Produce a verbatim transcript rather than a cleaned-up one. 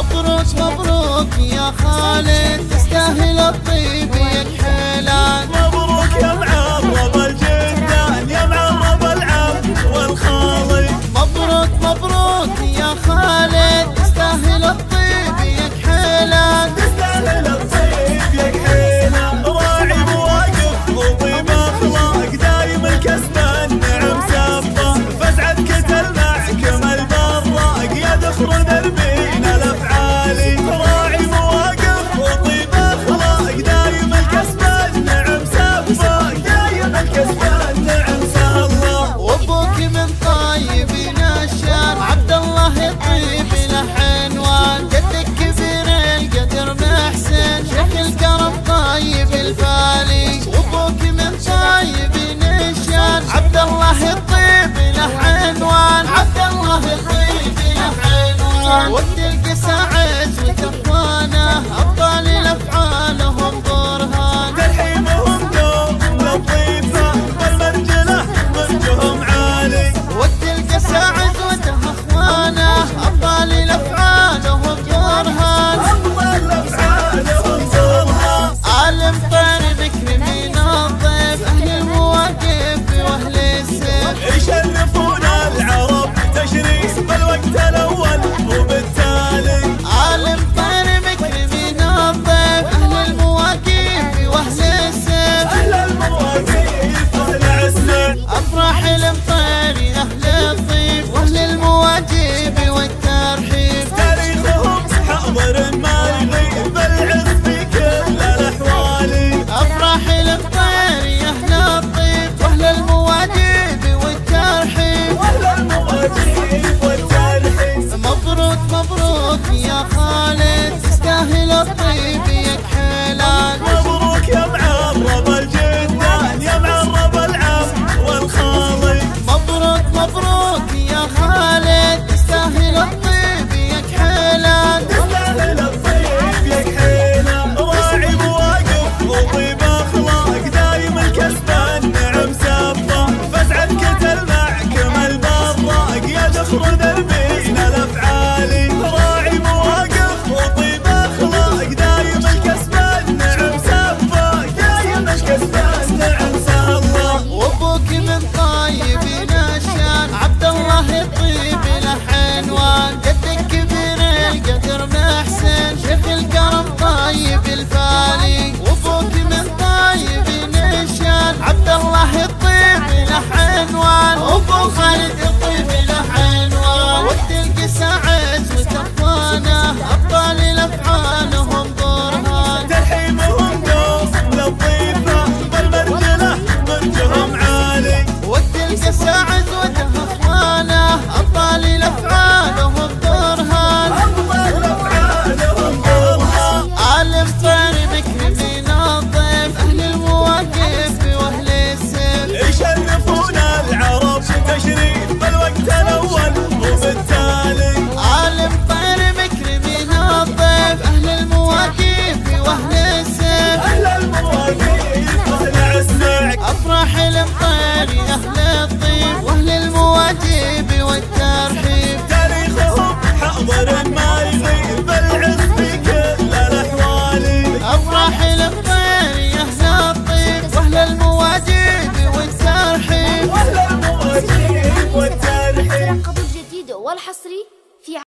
مبروك مبروك يا خالد، تستاهل الطيب يا كحيلان. مبروك يا معرب الجدان، يا معرب العم والخالي. مبروك مبروك يا خالد، تستاهل الطيب يا كحيلان. تستاهل الطيب يا كحيلان. راعي مواقف وطيب اخلاق، دايم الكسبان نعم سبه. فزعتك تلمعكم البراق، يا ذخر دربين الافعالي. راعي مواقف وطيب اخلاق، دايم الكسبان نعم سبه. دايم الكسبان نعم سبه. وابوك من طيبين الشان، عبد الله الطيب له عنوان. جدك كبير القدر محسن، شيخ الكرم طيب الفالي. وابوك من طيبين الشان، عبد الله الطيب له عنوان. عبد الله الطيب له عنوان. وقت القسا عز وتقوانه، ابطال الافعال هم برهان. ترحيبهم دوم للضيفه، والمرجله وجههم عالي. وقت القسا عزوته اخوانه، ابطال الافعال هم برهان. افضل الافعال هم برهان. عالم طير مكرمين الضيف، اهل المواقف واهل السيف. يشرفون العرب تشريف بالوقت الاول وبالتالي. عالم طير مكرمين الضيف، اهل المواقف واهل السيف. اهل المواقف واهل السيف. افراح المطير اهل الطيب، واهل المواجب والترحيب. تاريخهم حاضر ما يغيب، العز في كل الاحوال. افراح المطير اهل الطيب، واهل المواجب والترحيب. واهل المواقف والترحيب. مبروك مبروك يا خالد، تستاهل الطيب يا كحيلان. مبروك يا معرب الجدان، يا معرب العم والخالي. مبروك مبروك يا خالد، تستاهل الطيب يا كحيلان. تستاهل الطيب يا كحيلان. راعي مواقف وطيب اخلاق، دايم الكسبان نعم سبه. فزعتك تلمعكم البراق، يا ذخر دربين الافعالي. راعي مواقف وطيب اخلاق، دايم الكسبان نعم سبه. دايم الكسبان نعم سبه. وابوك من طيبين الشان، عبد الله الطيب له عنوان. جدك كبير القدر محسن، شيخ الكرم طيب الفالي. وابوك من طيبين الشان، عبد الله الطيب له عنوان. وابو خالد الطيب له عنوان. وقت القسا عز وتقوانه، ابطال الافعال هم برهان. ترحيبهم دوم للضيفه، والمرجله وجههم عالي. وقت القسا عزوته اخوانه، ابطال الافعال هم برهان. افضل الافعال هم برهان. عالم طير مكرمين الضيف، اهل المواقف واهل السيف. يشرفون العرب تشريف بالوقت الاول وبالتالي. عالم طير مكرمين الضيف، اهل المواقف واهل السيف. اهل المواقف واهل السيف. افراح المطير اهل الطيب، واهل المواجب والترحيب. تاريخهم حاضر ما يغيب، العز في كل الاحوال. افراح المطير اهل الطيب، واهل المواجب والترحيب. واهل المواقف والترحيب. القبض الجديد والحصري